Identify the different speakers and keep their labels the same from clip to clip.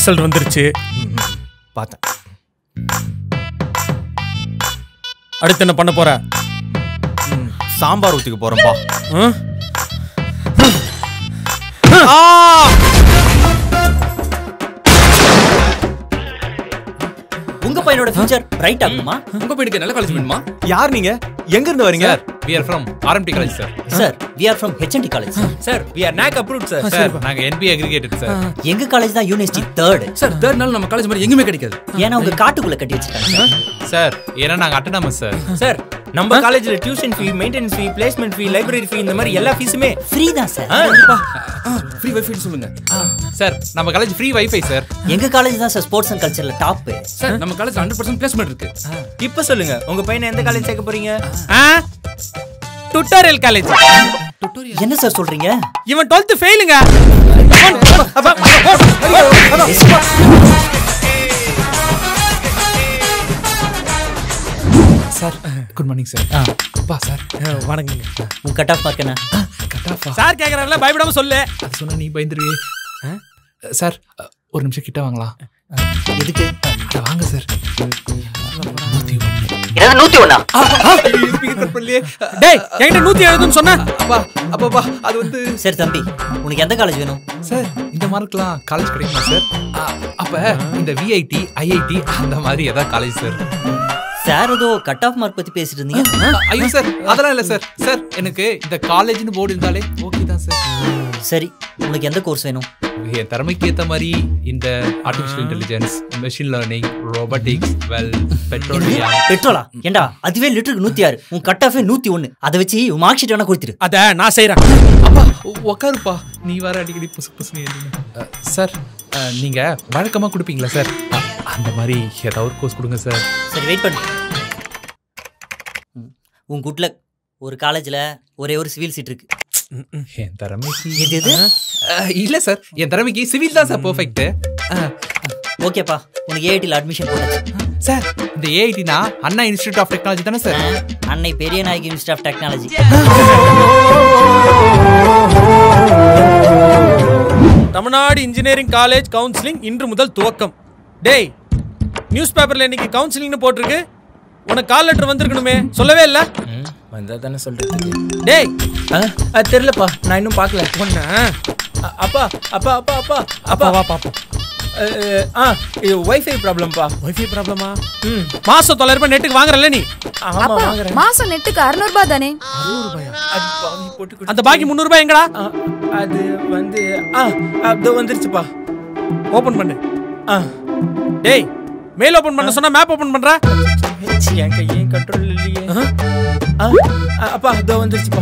Speaker 1: Result வந்துருச்சு.
Speaker 2: பார்த்தேன்.
Speaker 1: அடுத்து என்ன பண்ண போற?
Speaker 2: சாம்பார் ஊத்திக்க போறேன்பா.
Speaker 3: உங்க பையனோட ஃபியூச்சர் பிரைட் ஆகுமா?
Speaker 4: உங்க பையனுக்கு நல்ல காலேஜ் வேணுமா?
Speaker 2: யார் நீங்க? எங்க இருந்து வரீங்க?
Speaker 4: We are from RMT college sir.
Speaker 3: Sir, we are from HNT college.
Speaker 4: Sir, we are NAC approved sir. Sir, நாங்க NB aggregated sir.
Speaker 3: எங்க காலேஜ் தான் யூனிவர்சிட்டி 3rd.
Speaker 4: Sir, 3rd நாள் நம்ம காலேஜ் மாதிரி எங்குமே கிடைக்காது.
Speaker 3: ஏன்னா உங்க காட்டுக்குள்ள கட்டி வச்சிருக்காங்க.
Speaker 4: Sir, ஏன்னா நாங்க அட்டானமஸ் சார்.
Speaker 5: சார், நம்ம காலேஜ்ல tuition fee, maintenance fee, placement fee, library fee இந்த மாதிரி எல்லா ஃபீஸுமே
Speaker 3: ஃப்ரீ தான் சார்.
Speaker 4: ஃப்ரீ வைஃபை சொல்லுங்க. சார், நம்ம காலேஜ் ஃப்ரீ வைஃபை சார்.
Speaker 3: எங்க காலேஜ் தான் சார் ஸ்போர்ட்ஸ் அண்ட் கல்ச்சர்ல டாப்.
Speaker 4: சார், நம்ம காலேஜ் 100% பிளேஸ்மென்ட் இருக்கு.
Speaker 5: இப்போ சொல்லுங்க, உங்க பையனை எந்த காலேஜ் சேர்க்க போறீங்க?
Speaker 1: Tutorial college.
Speaker 3: என்ன சார் சொல்றீங்க?
Speaker 1: இவன் 12th ஃபெயிலுங்க.
Speaker 4: Sir, good morning sir. அப்பா சார்,
Speaker 1: வணக்கங்க.
Speaker 3: உன் கட் ஆஃப் மார்க் என்ன?
Speaker 4: கட் ஆஃப்
Speaker 1: சார் கேக்குறாருல, பயப்படாம சொல்லு.
Speaker 4: அது சொன்னா நீ பயந்துருவே. சார், ஒரு நிமிஷம் கிட்ட வாங்களா?
Speaker 3: எதுக்கு?
Speaker 4: வாங்க சார்.
Speaker 3: 101.
Speaker 1: டேய், என்கிட்ட 170 சொன்னா.
Speaker 4: அப்பா அது வந்து
Speaker 3: சரி தம்பி, உனக்கு எந்த காலேஜ் வேணும்?
Speaker 4: சார், இந்த மார்க்லாம் காலேஜ் கிடைக்குமா சார்? அப்ப இந்த விஐடி, ஐஐடி அந்த மாதிரி ஏதாவது காலேஜ் சார்?
Speaker 3: சார் ஏதோ கட் ஆஃப் மார்க் பத்தி பேசிட்டு இருந்தீங்க.
Speaker 4: ஐயோ சார், அதெல்லாம் இல்ல சார். சார், எனக்கு இந்த காலேஜ்னு போர்டு இருந்தாலே ஓகே தான் சார்.
Speaker 3: சரி, உனக்கு எந்த கோர்ஸ் வேணும்?
Speaker 4: என் திறமைக்கு ஏற்ற மாதிரி இந்த artificial intelligence, machine learning, robotics,
Speaker 3: பெட்ரோலா? ஏண்டா அதுவே லிட்டருக்கு 106, உன் கட் ஆஃபே 101. அதை வச்சு உன் மார்க் ஷீட் வேணா கொடுத்துரு.
Speaker 1: அத நான் செய்யறேன்.
Speaker 4: அப்பா உக்காருப்பா, நீ வர அடிக்கடி புசு புசுன்னு. சார், நீங்க வழக்கமா கொடுப்பீங்களா சார்? அந்த மாதிரி ஏதாவது ஒரு கோர்ஸ் கொடுங்க சார்.
Speaker 3: சரி, வெயிட் பண்ணு. உன் குட் லக், ஒரு காலேஜ்ல ஒரே ஒரு சிவில் சீட் இருக்கு.
Speaker 4: என் திறமைக்கு
Speaker 3: எது?
Speaker 4: இல்ல சார், என் திறமைக்கு சிவில் தான் சார் பெர்ஃபெக்ட்.
Speaker 3: ஓகேப்பா, உனக்கு ஏஐடில அட்மிஷன் போட்டாச்சு.
Speaker 4: சார், இந்த ஏஐடினா அண்ணா இன்ஸ்டிடியூட் ஆஃப் டெக்னாலஜி தானே sir?
Speaker 3: Annai Periya Nayagi institute of technology.
Speaker 1: Tamil Nadu engineering college counselling இன்று முதல் துவக்கம். டேய், நியூஸ் பேப்பர்ல இன்னைக்கு கவுன்சிலிங்னு போட்டிருக்கு. உனக்கு கால் லெட்டர் வந்திருக்கணுமே, சொல்லவே இல்ல?
Speaker 5: வந்தா தானே சொல்றது.
Speaker 1: டேய்,
Speaker 5: அது தெரியலப்பா, நான் இன்னும் பார்க்கல. அப்பா அப்பா அப்பா அப்பா அப்பா
Speaker 1: வா பாப்போம்.
Speaker 5: இது வைஃபை ப்ராப்ளம்ப்பா.
Speaker 1: வைஃபை ப்ராப்ளமா? மாசம் 900 ரூபாய் நெட்டுக்கு வாங்குறல்ல நீ?
Speaker 5: ஆமா வாங்குறேன்.
Speaker 6: மாசம் நெட்டுக்கு 600 ரூபாய் தானே?
Speaker 1: 600 ரூபாயா?
Speaker 5: அது பாவி போட்டு
Speaker 1: அந்த பாக்கி 300 ரூபாய் எங்கடா?
Speaker 5: அது வந்து அதோ வந்துருச்சுப்பா.
Speaker 1: ஓபன் பண்ணு. டேய், மெயில் ஓபன் பண்ண சொன்னா மேப் ஓபன் பண்ற?
Speaker 5: என் கையின் கண்ட்ரோல் இல்லையே. அப்பா அதோ வந்துருச்சுப்பா.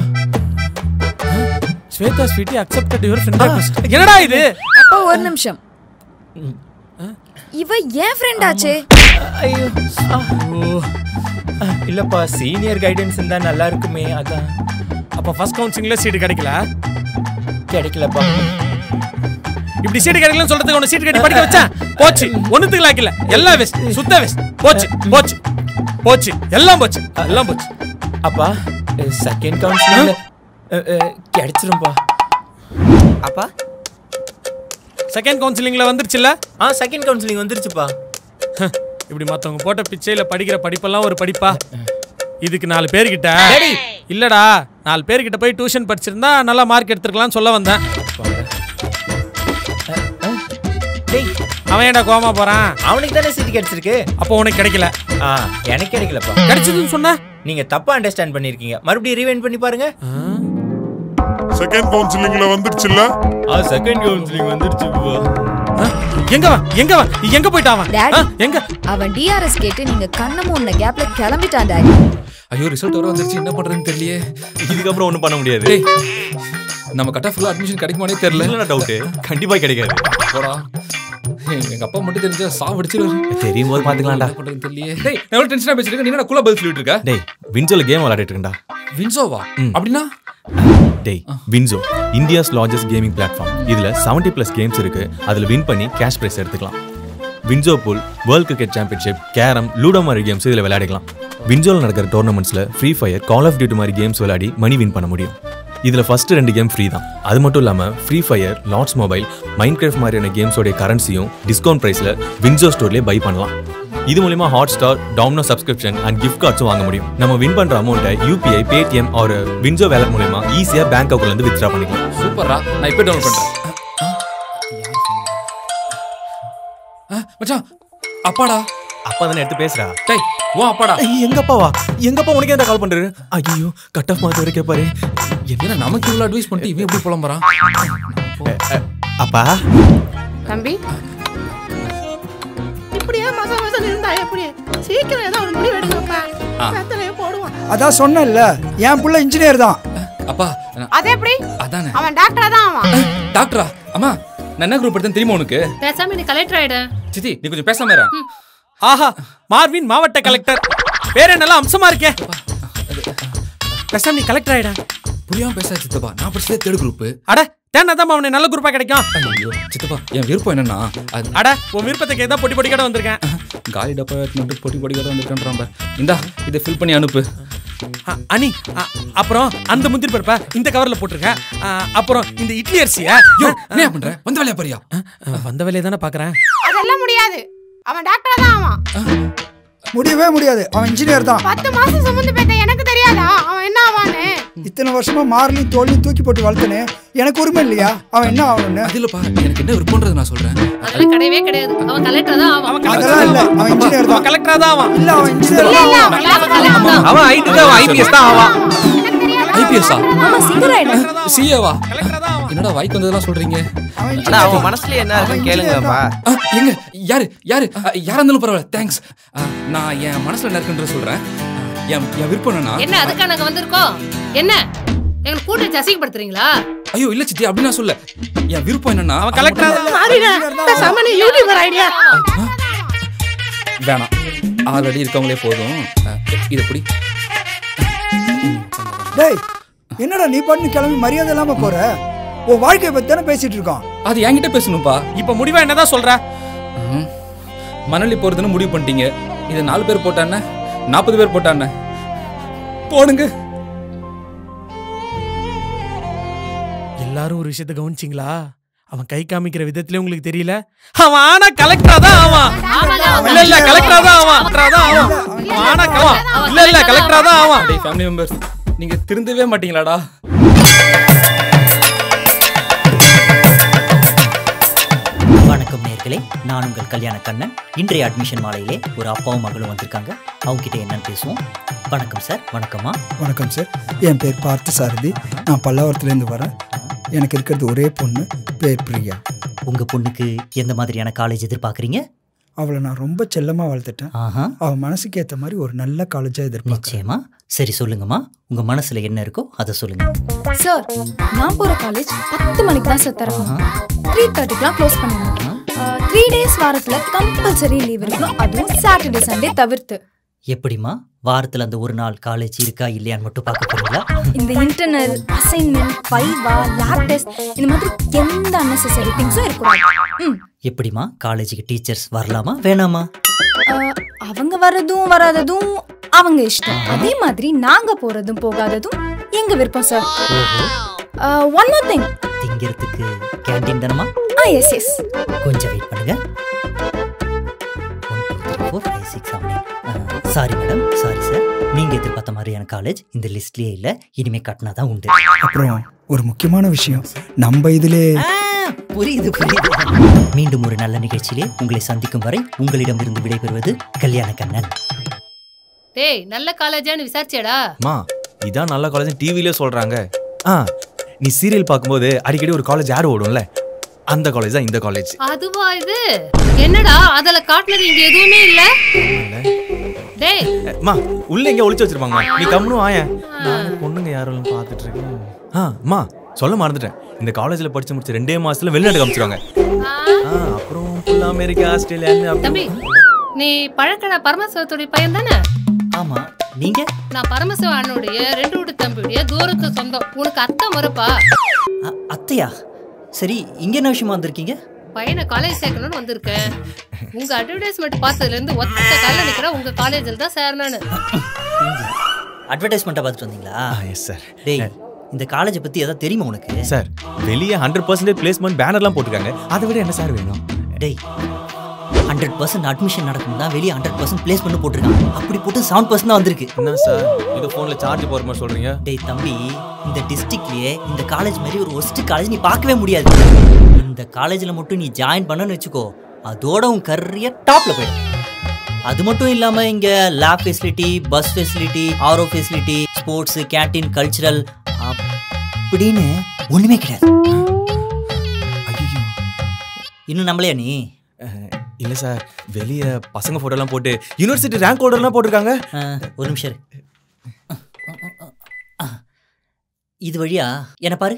Speaker 1: Swetha sweety accepted your friend request. என்னடா இது?
Speaker 6: அப்பா ஒரு நிமிஷம். இவ ஏன் ஃப்ரெண்ட் ஆச்சே?
Speaker 5: ஐயோ, இல்லப்பா, சீனியர் கைடன்ஸ் இருந்தா நல்லா இருக்குமே, அதான்.
Speaker 1: அப்ப ஃபர்ஸ்ட் கவுன்சிலிங்ல சீட்
Speaker 5: கிடைக்கலப்பா.
Speaker 1: இப்படி சீட் கிடைக்கலன்னு சொல்றதுக்கு உன்னை சீட் கட்டி படிக்க வச்சா போச்சு. ஒண்ணுத்துக்கு லாக்கில, எல்லாம் வேஸ்ட், சுத்த வேஸ்ட். போச்சு போச்சு போச்சு, எல்லாம் போச்சு, எல்லாம் போச்சு.
Speaker 5: அப்பா, செகண்ட் கவுன்சிலிங்ல கிடைச்சிரும்பா.
Speaker 3: அப்பா,
Speaker 1: செகண்ட் கவுன்சிலிங்ல வந்துருச்சுல?
Speaker 5: செகண்ட் கவுன்சிலிங் வந்துருச்சுப்பா.
Speaker 1: இப்படி மத்தவங்க போட்ட பிச்சையில படிக்கிற படிப்பெல்லாம் ஒரு படிப்பா? இதுக்கு 4 பேர்கிட்ட இல்லடா, 4 பேர்கிட்ட போய் டியூஷன் படிச்சிருந்தா நல்லா மார்க் எடுத்துருக்கலாம்னு சொல்ல வந்தேன். அவன் ஏன்டா கோமா போறான்?
Speaker 5: அவனுக்கு தானே சீட் கிடைச்சிருக்கு.
Speaker 1: அப்போ உனக்கு கிடைக்கல?
Speaker 5: எனக்கு கிடைக்கலப்பா.
Speaker 1: கிடைச்சதுன்னு சொன்ன?
Speaker 5: நீங்க தப்பா அண்டர்ஸ்டாண்ட் பண்ணிருக்கீங்க. மறுபடியும் ரீவைண்ட் பண்ணி பாருங்க.
Speaker 7: செகண்ட் கவுன்சிலிங்ல வந்துருச்சுல?
Speaker 5: செகண்ட் கவுன்சிலிங் வந்துருச்சுப்பா.
Speaker 1: எங்க போயிட்டான்? எங்க?
Speaker 6: அவன் டிஆர்எஸ் கேட்டு நீங்க கண்ண மூணு கேப்ல கிளம்பிட்டான் டாடி.
Speaker 4: ஐயோ, ரிசல்ட் வர வந்துருச்சு, என்ன பண்றதுன்னு தெரியலையே.
Speaker 2: இதுக்கப்புறம் ஒண்ணும் பண்ண முடியாது.
Speaker 4: நம்ம கட் ஆஃப் அட்மிஷன் கிடைக்குமானே தெரியல.
Speaker 2: இல்ல டவுட், கண்டிப்பா கிடைக்காது.
Speaker 4: போடா, எங்க அப்பா மட்டும் தெரிஞ்சா சாவடிச்சிருவாரு.
Speaker 2: தெரியும் போது பாத்துக்கலாம்டா.
Speaker 4: என்ன பண்றதுன்னு தெரியலையே. டேய், நான் எவ்வளவு டென்ஷனா பேசிட்டு இருக்கேன், நீ என்ன கூலா பதில் சொல்லிட்டு இருக்க?
Speaker 2: டேய், வின்சோல கேம் விளையாடிட்டு இருக்கேன்டா.
Speaker 4: வின்சோவா? அப்படினா?
Speaker 2: டேய், WinZO India's largest gaming platform. இதுல 70+ கேம்ஸ் இருக்கு. அதுல வின் பண்ணி கேஷ் பிரைஸ் எடுத்துக்கலாம். WinZO pool, world cricket championship, carrom, ludo மாதிரி கேம்ஸ் இதுல விளையாடிக்கலாம். வின்சோல நடக்கிற டோர்னமெண்ட்ஸ்ல free fire, call of duty மாதிரி கேம்ஸ் விளையாடி மணி வின் பண்ண முடியும். இதில் ஃபர்ஸ்ட் 2 கேம் ஃப்ரீ தான். அது மட்டும் இல்லாமல் free fire, lords mobile, Minecraft மாதிரியான கேம்ஸோடைய கரன்சியும் டிஸ்கவுண்ட் ப்ரைஸில் வின்சோ ஸ்டோர்லேயே பை பண்ணலாம். இது மூலமா Hotstar, Domino subscription and gift கார்ட்ஸும் வாங்க முடியும். நம்ம வின் பண்ற அமௌண்ட்டை யூபிஐ, பேடிஎம் ஒரு வின்சோ வேலட் மூலமா ஈஸியா பேங்க் அக்கவுண்ட்ல இருந்து வித்ட்ரா பண்ணிக்கலாம்.
Speaker 4: சூப்பரா, நான் இப்போ டவுன்லோட் பண்றேன். மச்சான், அப்பாடா.
Speaker 2: அப்பா தானே எடுத்து பேசுறா.
Speaker 4: டேய், ஓ அப்பாடா.
Speaker 2: எங்க அப்பாவா? எங்க அப்பா உனக்கு என்ன கால் பண்றாரு? ஐயோ, கட் ஆஃப் மாத்த வரைக்கும் பாரு.
Speaker 4: என்ன நமக்கு இவ்வளவு அட்வைஸ் பண்ணிட்டு இவன் எப்படி புலம்பறான்?
Speaker 2: அப்பா
Speaker 8: தம்பி, இப்படியே மாசம் இருந்தா எப்படி? சீக்கிரம் ஏதோ ஒரு முடிவு எடுங்கப்பா. கத்தலையே போடுவான்.
Speaker 9: அதான் சொன்னேன்ல, என் புள்ள இன்ஜினியர் தான்.
Speaker 4: அப்பா,
Speaker 8: அது எப்படி?
Speaker 4: அதானே.
Speaker 8: அவன் டாக்டரா தான் அவன்.
Speaker 4: டாக்டரா? அம்மா, நான் என்ன குரூப் எடுத்தேன் தெரியுமா உனக்கு?
Speaker 8: பேசாம நீ கலெக்டர் ஆயிடு.
Speaker 4: சித்தி, நீ கொஞ்சம் பேசாம இரு.
Speaker 1: ஆஹா, மார்வின் மாவட்ட கலெக்டர். பேரே நல்லா அம்சமா இருக்கே. பேசாம நீ கலெக்டர் ஆயிடா.
Speaker 4: புரியாம பேச சித்தப்பா, நான் படிச்சதே தேர்ட் குரூப்.
Speaker 1: அட, தேனதான் அவனே நல்ல குரூப்பா கிடைக்கும்.
Speaker 4: ஐயோ சித்தப்பா, என் விருப்பம் என்னன்னா,
Speaker 1: அட உன் விருப்பத்துக்கு ஏதா பொடி பொடிக்கட வந்திருக்கேன்.
Speaker 4: காலி டப்பா எடுத்து பொடி பொடிக்கட வந்திருக்கேன்றான். இந்தா, இதை ஃபில் பண்ணி அனுப்பு.
Speaker 1: அனி, அப்புறம் அந்த முந்திரி பருப்பை இந்த கவர்ல போட்டுருக்க. அப்புறம் இந்த இட்லி அரிசியா?
Speaker 4: என்ன பண்ற? வந்த வேலையா பாரியா?
Speaker 1: வந்த வேலையை தானே பாக்குறேன்.
Speaker 8: அதெல்லாம் முடியாது. அவன் டாக்டரா தான் அவன்.
Speaker 9: முடியவே முடியாது, அவன் இன்ஜினியர் தான்.
Speaker 8: 10 மாசம் சுமந்து பெத்த எனக்கு தெரியாதா அவன் என்ன ஆவான்னு?
Speaker 9: இத்தனை வருஷமா மார்லையும் தோல்லையும் தூக்கி போட்டு வளர்த்தனே, எனக்கு உரிமை இல்லையா அவன் என்ன ஆகணும்னு?
Speaker 4: அது இல்லப்பா, எனக்கு என்ன விருப்பம்ன்றது நான் சொல்றேன்.
Speaker 8: அதெல்லாம் கிடையவே கிடையாது. அவன் கலெக்டர் தான் அவன்.
Speaker 9: அதெல்லாம் இல்ல, அவன் இன்ஜினியர் தான்.
Speaker 1: கலெக்டரா தான் அவன்.
Speaker 9: இல்ல, அவன் இன்ஜினியர் தான்.
Speaker 5: அவன் ஐடி தான், அவன் ஐபிஎஸ் தான் ஆவான்.
Speaker 4: ஐபிஎஸ்ஸா?
Speaker 6: ஆமா, சிங்கர் ஆயிடு.
Speaker 4: சிஏவா? என்னடா வாய்க்கு வந்ததெல்லாம் சொல்றீங்க?
Speaker 5: ஆனா அவன் மனசுல என்ன இருக்குன்னு கேளுங்கப்பா.
Speaker 4: எங்க யாரு யாரு யாரா இருந்தாலும் பரவாயில்ல, தேங்க்ஸ். நான் என் மனசுல என்ன இருக்குன்ற சொல்றேன். என் விருப்பம்
Speaker 8: என்ன அதுக்கு நாங்க வந்திருக்கோம்? என்ன எங்க கூட்டி அசிங்கப்படுத்துறீங்களா?
Speaker 4: ஐயோ இல்ல சித்தி, அப்படி நான் சொல்ல. என் விருப்பம் என்னன்னா,
Speaker 1: அவன் கலெக்டரா தான்.
Speaker 8: சாமானிய யூடியூபர் ஐடியா.
Speaker 4: வேணாம், ஆல்ரெடி இருக்கவங்களே போதும். இது எப்படி?
Speaker 9: டேய், என்னடா நீ பண்ணி கிளம்பி மரியாதை இல்லாம போற? உன் வாழ்க்கையை பத்தி தானே பேசிட்டு இருக்கோம்.
Speaker 4: அது என்கிட்ட பேசணும்பா.
Speaker 1: இப்ப முடிவா என்னதான் சொல்ற?
Speaker 4: மணலி போறதுன்னு முடிவு பண்ணிட்டீங்க. இதை 4 பேர் போட்டானே, 40 பேர் போட்டானே, போடுங்க.
Speaker 1: எல்லாரும் ஒரு விஷயத்தை கவனிச்சிங்களா? அவன் கை காமிக்கிற விதத்திலே உங்களுக்கு தெரியல? அவன் ஆனா கலெக்டரா தான் ஆவான். இல்ல கலெக்டரா தான் ஆவான். ஆனா இல்ல கலெக்டரா தான் ஆவான்.
Speaker 4: டேய் ஃபேமிலி மெம்பர்ஸ், நீங்க திருந்தவே மாட்டீங்களாடா?
Speaker 3: வணக்கம் நேயர்களே, நான் உங்கள் கல்யாண கண்ணன். இன்றைய அட்மிஷன் மாலையிலே ஒரு அப்பாவும் மகளும் வந்திருக்காங்க. அவங்க கிட்ட என்னன்னு பேசுவோம். வணக்கம் சார். வணக்கம்மா.
Speaker 9: வணக்கம் சார், என் பேர் பார்த்த சாரதி. நான் பல்லாவரத்துலேருந்து வரேன். எனக்கு இருக்கிறது ஒரே பொண்ணு, பேர் பிரியா.
Speaker 3: உங்க பொண்ணுக்கு எந்த மாதிரியான காலேஜ் எதிர்பார்க்குறீங்க?
Speaker 9: அவளை நான் ரொம்ப செல்லமாக வளர்த்துட்டேன். அவள் மனசுக்கு ஏற்ற மாதிரி ஒரு நல்ல காலேஜாக எதிர்பார்க்கிறேன்.
Speaker 3: நிச்சயமா. சரி சொல்லுங்கம்மா, உங்க மனசுல என்ன இருக்கோ அதை சொல்லுங்க.
Speaker 6: சார், நான் போற காலேஜ் 10 மணிக்கு தான் சார் திறக்கும். 3:30க்குலாம் க்ளோஸ் பண்ணுவாங்க. 3 டேஸ் வாரத்துல கம்பல்சரி லீவ் இருக்கும். அதுவும் சாட்டர்டே சண்டே தவிர்த்து.
Speaker 3: எப்படிமா வாரத்துல அந்த ஒரு நாள் காலேஜ் இருக்கா இல்லையான்னு மட்டும் பார்க்க போறீங்களா?
Speaker 6: இந்த internal, assignment, viva, lab test இந்த மாதிரி எந்த அன்னெசரி திங்ஸும் இருக்கக்கூடாது.
Speaker 3: எப்படிமா காலேஜுக்கு டீச்சர்ஸ் வரலாமா வேணாமா?
Speaker 6: அவங்க வர்றதும் வராததும் அவங்க இஷ்டம். அதே மாதிரி நாங்க போறதும் போகாததும் எங்க விருப்பம் சார். ஒன் மோர் திங்,
Speaker 3: திங்கிறதுக்கு கேண்டீன் தானமா?
Speaker 6: Yes yes.
Speaker 3: கொஞ்சம் வெயிட் பண்ணுங்க. 1 2 3 4 5 6 7 சாரி மேடம், சாரி சார். நீங்க எதிர்பார்த்த மாதிரியான காலேஜ் இந்த லிஸ்ட்லயே இல்ல. இனிமே கட்டினா தான் உண்டு.
Speaker 9: அப்புறம் ஒரு முக்கியமான விஷயம், நம்ம இதிலே
Speaker 3: புரியுது புரியுது. மீண்டும் ஒரு நல்ல நிகழ்ச்சியிலே உங்களை சந்திக்கும் வரை உங்களிடம் இருந்து விடைபெறுவது கல்யாண கண்ணன்.
Speaker 8: டேய், நல்ல காலேஜான்னு விசாரிச்சேடா?
Speaker 2: மா, இதான் நல்ல காலேஜ் டிவிலே சொல்றாங்க. நீ சீரியல் பார்க்கும்போது அடிக்கடி ஒரு காலேஜ் ஆட் ஓடும்ல, அந்த காலேஜ் தான் இந்த காலேஜ்.
Speaker 8: அதுவா இது? என்னடா அதுல காட்டுனது இங்க எதுவுமே இல்ல? டேய்
Speaker 2: மா, உள்ள எங்க ஒளிச்சு வச்சிருப்பாங்க. நீ கம்முனு வாயேன். நான் பொண்ணுங்க யாரும் பார்த்துட்டு இருக்கேன். மா, சொல்ல மறந்துட்டேன். இந்த காலேஜ்ல படிச்சு முடிச்ச 2 மாசத்துல வெளிநாட்டு காமிச்சிருவாங்க. அப்புறம் ஃபுல் அமெரிக்கா, ஆஸ்திரேலியா.
Speaker 8: தம்பி, நீ பழக்கடா பரமசிவத்துடைய பையன் தானே?
Speaker 3: ஆமா. நீங்க?
Speaker 8: நான் பரமசிவ அண்ணனுடைய 2 வீட்டு தம்பியுடைய தூரத்து சொந்தம். உனக்கு அத்தை மறுப்பா?
Speaker 3: அத்தையா? சரி, இங்க என்ன விஷயமா வந்திருக்கீங்க?
Speaker 8: பையனை காலேஜ் சேர்க்கணும்னு வந்திருக்கேன். உங்க அட்வர்டைஸ்மெண்ட் பார்த்ததுல இருந்து ஒத்த கால நிக்கிற உங்க காலேஜில் தான் சேரணும்னு.
Speaker 3: அட்வர்டைஸ்மெண்ட்டை பார்த்துட்டு வந்தீங்களா?
Speaker 2: Yes sir.
Speaker 3: டேய், இந்த காலேஜை பத்தி ஏதாவது தெரியுமா உனக்கு?
Speaker 2: சார் வெளியே 100% பிளேஸ்மெண்ட் பேனர்லாம் போட்டிருக்காங்க. அதை விட என்ன சார் வேணும்?
Speaker 3: டேய் 100% அட்மிஷன் நடக்கும் தான் வெளியே 100% பிளேஸ்மெண்ட் போட்டிருக்காங்க. அப்படி போட்டு 7% தான் வந்திருக்கு.
Speaker 2: என்ன சார் இது ஃபோன்ல சார்ஜ் போற மாதிரி சொல்றீங்க?
Speaker 3: டேய் தம்பி, இந்த டிஸ்ட்ரிக்ட்லயே இந்த காலேஜ் மாதிரி ஒரு ஒஸ்ட் காலேஜ் நீ பார்க்கவே முடியாது. இந்த காலேஜில் மட்டும் நீ ஜாயின் பண்ணன்னு வச்சுக்கோ, அதோட உன் கரியர் டாப்ல போயிடும். அது மட்டும் இல்லாமல் இங்கே lab facility, bus facility, RO facility, sports, canteen, cultural அப்படின்னு ஒன்றுமே கிடையாது. இன்னும் நம்பலையா நீ?
Speaker 2: இல்லை சார், வெளியே பசங்க ஃபோட்டோலாம் போட்டு யூனிவர்சிட்டி ரேங்க் ஆர்டர்லாம் போட்டிருக்காங்க.
Speaker 3: ஒரு நிமிஷம் இது வழியா என்ன பாரு.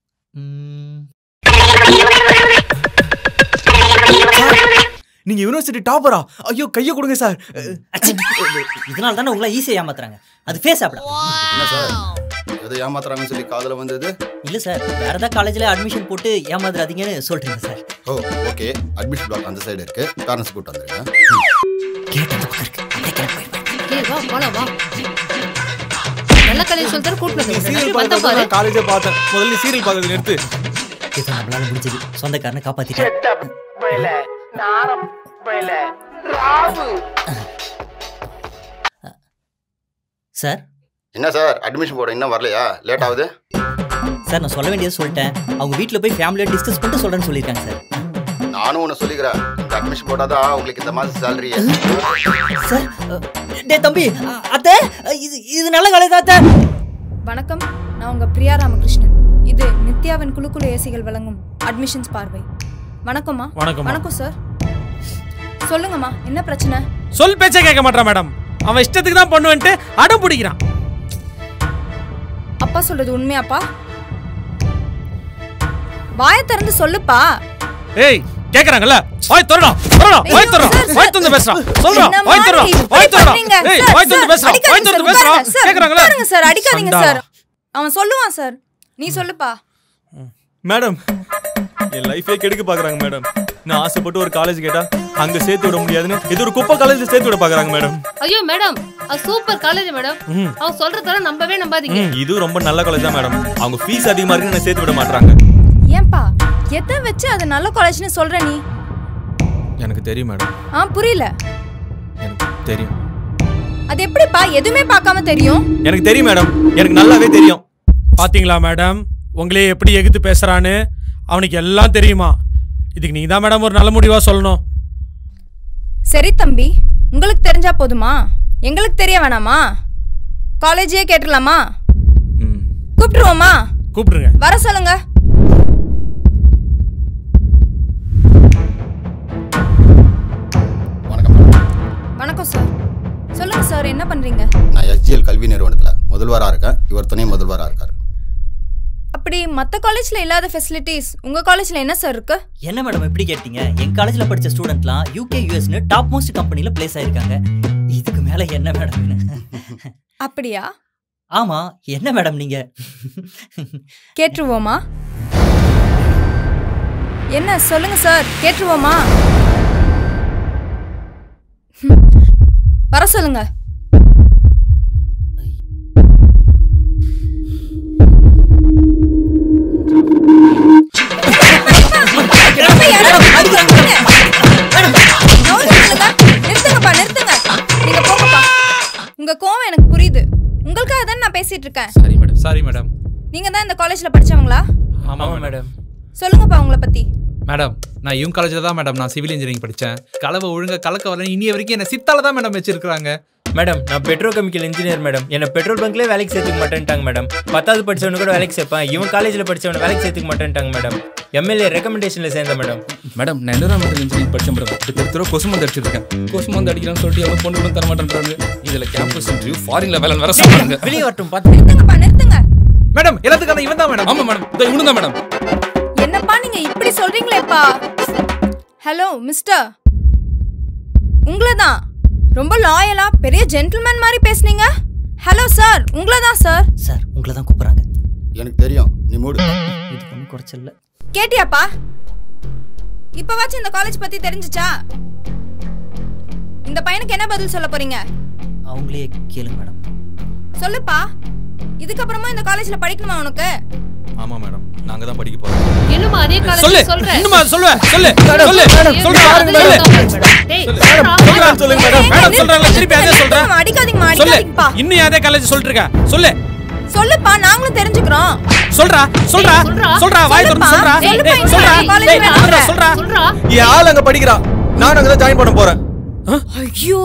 Speaker 2: நீங்க யூனிவர்சிட்டி டாப்பரா? ஐயோ கையை கொடுங்க சார்.
Speaker 3: இதனால தானே உங்களை ஈஸியாக ஏமாத்துறாங்க. அது ஃபேஸ் ஆப்டா.
Speaker 10: என்ன சார் எதை ஏமாத்துறாங்கன்னு சொல்லி காதுல வந்தது?
Speaker 3: இல்லை சார், வேற ஏதாவது காலேஜில் அட்மிஷன் போட்டு ஏமாத்துறாதீங்கன்னு சொல்றீங்க sir.
Speaker 10: Oh okay, admission block அந்த சைடு இருக்கு, பேரண்ட்ஸ் கூட்டு வந்துருங்க.
Speaker 3: கேட் அந்த பக்கம் இருக்கு, அப்படியே கிளம்பி போயிருப்பேன்.
Speaker 8: ஏய் வா போலாம் வா. நல்ல காலேஜ் சொல்லிட்டு கூட்டு
Speaker 2: சீரியல்
Speaker 8: வந்து
Speaker 2: பார்த்தா காலேஜே பார்த்தேன். முதல்ல சீரியல் பார்க்கறது நிறுத்து.
Speaker 3: இது நம்மளால முடிஞ்சது. சொந்தக்காரனை காப்பாத்திட்டேன். சார்
Speaker 10: என்ன சார் அட்மிஷன் போட இன்னும் வரலையா? லேட் ஆகுது
Speaker 3: சார். நான் சொல்ல வேண்டியது சொல்லிட்டேன். அவங்க வீட்டில் போய் ஃபேமிலியை டிஸ்கஸ் பண்ணிட்டு சொல்கிறேன்னு சொல்லியிருக்காங்க சார்.
Speaker 10: நானும் ஒன்று சொல்லிக்கிறேன், இந்த அட்மிஷன் போட்டாதான் உங்களுக்கு இந்த மாதம் சேலரி.
Speaker 3: சார் டே தம்பி, அத்தை இது நல்ல காலேஜ் தான் அத்தை.
Speaker 6: வணக்கம், நான் உங்க பிரியா ராமகிருஷ்ணன். இது நித்யாவின் குழுக்குழு ஏசிகள் வழங்கும் அட்மிஷன்ஸ் பார்வை. வணக்கம்மா. வணக்கம் சார். சொல்லுங்கம்மா, என்ன பிரச்சனை?
Speaker 1: சொல் பேச்சே கேட்க மாட்டான் மேடம். அவன் இஷ்டத்துக்கு தான் பண்ணுவேன்ட்டு அடம் பிடிக்கிறான்.
Speaker 6: அப்பா சொல்றது உண்மையாப்பா? வாயை திறந்து சொல்லுப்பா.
Speaker 1: ஏய் கேக்குறாங்கல்ல, வாய் திறடா வாய் திறடா வாய் திறந்து பேசுறான். சொல்றா வாய் திறடா வாய் திறடா. ஏய் வாய் திறந்து பேசுறா வாய் திறந்து பேசுறா. கேக்குறாங்கல்ல.
Speaker 6: பாருங்க சார், அடிக்காதீங்க சார். அவன் சொல்லுவான் சார், நீ சொல்லுப்பா.
Speaker 2: மேடம் என் லைஃபே கெடுக்க பாக்குறாங்க மேடம். நான் ஆசைப்பட்டு ஒரு காலேஜ் கேட்டா அங்க சேர்த்து விட முடியாதுன்னு இது ஒரு குப்பை காலேஜ்ல சேர்த்து விட பாக்குறாங்க மேடம்.
Speaker 8: ஐயோ மேடம், அது சூப்பர் காலேஜ் மேடம். அவன் சொல்றதெல்லாம் நம்பாதீங்க.
Speaker 2: இது ரொம்ப நல்ல காலேஜ் தான் மேடம். அவங்க ஃபீஸ் அதிகமா இருக்குன்னு சேர்த்து விட மாட்டாங்க.
Speaker 6: ஏன்பா எதை வச்சு அது நல்ல காலேஜ்னு சொல்ற நீ?
Speaker 2: எனக்கு தெரியும் மேடம்.
Speaker 6: புரியல.
Speaker 2: எனக்கு தெரியும்.
Speaker 6: அது எப்படிப்பா எதுவுமே பார்க்காம தெரியும்?
Speaker 2: எனக்கு தெரியும் மேடம், எனக்கு நல்லாவே தெரியும்.
Speaker 1: பாத்தீங்களா மேடம், உங்களே எப்படி எகுத்து பேசுறான்னு. அவனுக்கு எல்லாம் தெரியுமா? இதுக்கு நீங்க தான் மேடம் ஒரு நல்ல முடிவா சொல்லணும்.
Speaker 6: சரி தம்பி, உங்களுக்கு தெரிஞ்சா போதுமா? எங்களுக்கு தெரிய வேணாமா? காலேஜே கேட்டுடலாமா? கூப்பிட்டுருவோமா?
Speaker 1: கூப்பிடுங்க.
Speaker 6: வர சொல்லுங்க. வணக்கம் சார். சொல்லுங்க சார், என்ன பண்றீங்க?
Speaker 10: நான் SGL கல்வி நிறுவனத்துல முதல்வரா இருக்கேன். இவர் துணை முதல்வரா இருக்காரு.
Speaker 6: அப்படி மற்ற காலேஜ்ல இல்லாத ஃபெசிலிட்டிஸ் உங்க காலேஜ்ல என்ன சார் இருக்கு?
Speaker 3: என்ன மேடம் இப்படி கேட்டீங்க? என் காலேஜ்ல படிச்ச ஸ்டூடெண்ட்லாம் UK USன்னு டாப் மோஸ்ட் கம்பெனில பிளேஸ் ஆயிருக்காங்க. இதுக்கு மேல என்ன மேடம்?
Speaker 6: அப்படியா?
Speaker 3: ஆமா, என்ன மேடம் நீங்க?
Speaker 6: கேட்டுருவோமா? என்ன சொல்லுங்க சார், கேட்டுருவோமா? வர சொல்லுங்க. நிறுத்துங்க. நீங்க போங்கப்பா. உங்க கோவம் எனக்கு புரியுது. உங்களுக்காக தான் நான் பேசிட்டு இருக்கேன்.
Speaker 4: Sorry madam.
Speaker 6: நீங்க தான் இந்த காலேஜ்ல படிச்சவங்களா?
Speaker 4: ஆமா மேடம்.
Speaker 6: சொல்லுங்கப்பா உங்களை பத்தி.
Speaker 4: மேடம், நான் இவங்க காலேஜில் தான் மேடம் நான் சிவில் இன்ஜினியரிங் படித்தேன். கலவை ஒழுங்காக கலக்க வரல, இனிய வரைக்கும் என்ன சித்தால தான் மேடம் வச்சிருக்காங்க.
Speaker 5: மேடம், நான் பெட்ரோ கெமிக்கல் இன்ஜினியர் மேடம். என்னை பெட்ரோல் பங்க்லேயே வேலைக்கு சேர்த்துக்க மாட்டேன்ட்டாங்க மேடம். 10வது படிச்சவனு கூட வேலைக்கு சேர்ப்பேன், இவன் காலேஜில் படிச்சவனை வேலைக்கு சேர்த்துக்க மாட்டேன்ட்டாங்க மேடம். MLA ரெக்கமெண்டேஷனில் சேர்ந்த மேடம்.
Speaker 11: மேடம், நான் என்விரான்மெண்டல் இன்ஜினியரிங் படித்தேன் மேடம். இப்போ கொசு மருந்து அடிச்சிருக்கேன். கொசு மருந்து அடிக்கலாம்னு சொல்லிட்டு எவ்வளோ பொண்ணு கூட தர மாட்டேன்றாங்க. இதில் கேம்பஸ் இன்டர்வியூ ஃபாரின்ல வேலை வர சொல்றாங்க.
Speaker 6: வெளியே வரட்டும், பார்த்து நிறுத்துங்க.
Speaker 4: மேடம், எல்லாத்துக்கான இவன் தான் மேடம்.
Speaker 11: ஆமா மேடம், இவனு தான் மேடம்.
Speaker 6: என்னப்பா நீங்க இப்படி சொல்றீங்களேப்பா? ஹலோ மிஸ்டர், உங்களை தான் ரொம்ப லாயலா பெரிய ஜென்டில்மேன் மாதிரி பேசுனீங்க. ஹலோ சார், உங்களை தான் சார்.
Speaker 3: சார் உங்களை தான் கூப்பிடுறாங்க.
Speaker 10: எனக்கு தெரியும், நீ மூடு.
Speaker 3: இது ஒன்றும் குறைச்சல.
Speaker 6: கேட்டியாப்பா? இப்பவாச்சும் இந்த காலேஜ் பத்தி தெரிஞ்சுச்சா? இந்த பையனுக்கு என்ன பதில் சொல்ல போறீங்க?
Speaker 3: அவங்களே கேளுங்க மேடம்.
Speaker 6: சொல்லுப்பா. இதுக்கப்புறமா இந்த காலேஜ்ல படிக்கணுமா உனக்கு?
Speaker 2: ஆமா மேடம், நாங்க தான் படிக்க போறோம்.
Speaker 8: என்னமா அதே
Speaker 1: சொல்லு
Speaker 8: காலேஜ்ல சொல்ற?
Speaker 1: இன்னுமா சொல்லுவ சொல்லு சொல்லு சொல்றா
Speaker 8: டேய்
Speaker 1: சொல்லுங்க மேடம். மேடம் சொல்றாங்க திருப்பி அதே சொல்றா.
Speaker 6: அடிக்காதீங்கம்மா,
Speaker 1: சொல்லு
Speaker 6: அடிக்காதீங்கப்பா.
Speaker 1: இன்னும் அதே காலேஜ் சொல்லிட்டு இருக்க. சொல்லு
Speaker 6: சொல்லுப்பா, நாங்களும் தெரிஞ்சுக்கிறோம்.
Speaker 1: சொல்றா சொல்றா சொல்றா வாய் திறந்து சொல்றா. டேய் சொல்றா டேய் சொல்றா.
Speaker 2: என் ஆள் அங்க படிக்கிறா, நான் அங்க தான் ஜாயின் பண்ண போறேன்.
Speaker 6: ஐயோ,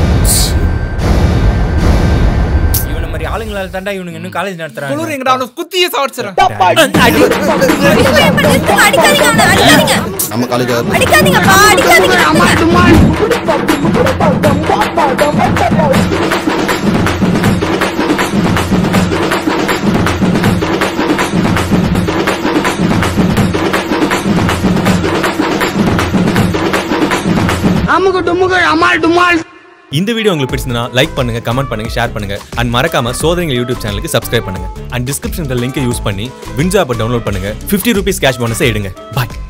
Speaker 5: இவன மாதிரி ஆளுங்களால தாண்டா இவனுங்க இன்னும் காலேஜ் நடத்துறாங்க.
Speaker 4: குளுரிங்கடா, அவன குத்தியே சாவடிச்சறேன்.
Speaker 6: அடிக்காதீங்க அவனை, அடிக்காதீங்க.
Speaker 10: நம்ம காலேஜ்
Speaker 6: அடிக்காதீங்கப்பா, அடிக்காதீங்க.
Speaker 2: இந்த வீடியோ உங்களுக்கு பிடிச்சிருந்தா லைக் பண்ணுங்க, கமெண்ட் பண்ணுங்க, ஷேர் பண்ணுங்க அண்ட் மறக்காம சோதனைகள் யூடியூப் சேனலுக்கு சப்ஸ்கிரைப் பண்ணுங்க அண்ட் டிஸ்கிரிப்ஷன்ல லிங்கை யூஸ் பண்ணி வின்ஸ் ஆப்பை டவுன்லோட் பண்ணுங்க. 50 ரூபீஸ் கேஷ் போனஸை எடுங்க. பாய்.